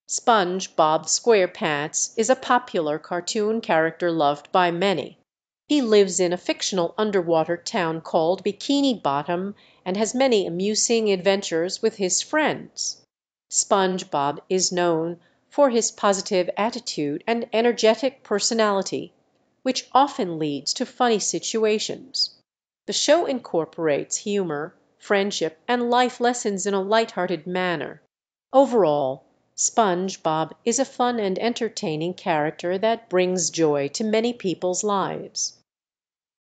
SpongeBob SquarePants is a popular cartoon character loved by many. He lives in a fictional underwater town called Bikini Bottom and has many amusing adventures with his friends. SpongeBob is known for his positive attitude and energetic personality, which often leads to funny situations. The show incorporates humor, friendship, and life lessons in a lighthearted manner. Overall, SpongeBob is a fun and entertaining character that brings joy to many people's lives.